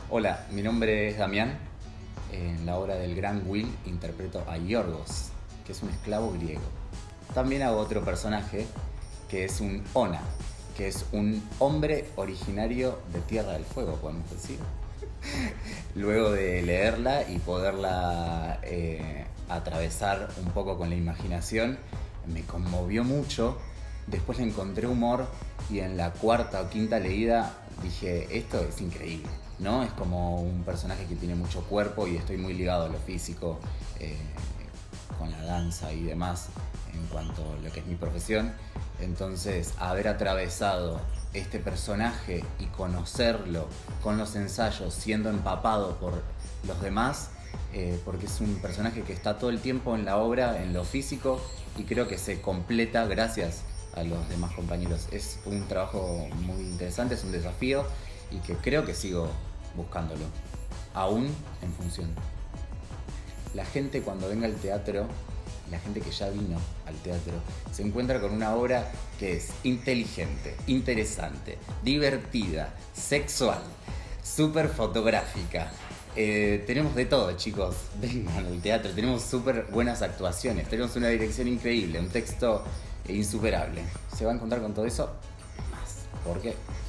Hola, mi nombre es Damián. En la obra del Gran Will interpreto a Yorgos, que es un esclavo griego. También hago otro personaje, que es un Ona, que es un hombre originario de Tierra del Fuego, podemos decir. Luego de leerla y poderla atravesar un poco con la imaginación, me conmovió mucho. Después le encontré humor y en la cuarta o quinta leída dije, esto es increíble, ¿no? Es como un personaje que tiene mucho cuerpo y estoy muy ligado a lo físico, con la danza y demás, en cuanto a lo que es mi profesión. Entonces, haber atravesado este personaje y conocerlo con los ensayos, siendo empapado por los demás, porque es un personaje que está todo el tiempo en la obra, en lo físico, y creo que se completa gracias a los demás compañeros. Es un trabajo muy interesante, es un desafío y que creo que sigo buscándolo, aún en función. La gente cuando venga al teatro, la gente que ya vino al teatro, se encuentra con una obra que es inteligente, interesante, divertida, sexual, súper fotográfica. Tenemos de todo, chicos. Vengan al teatro, tenemos súper buenas actuaciones, tenemos una dirección increíble, un texto insuperable. Se va a encontrar con todo eso más. ¿Por qué?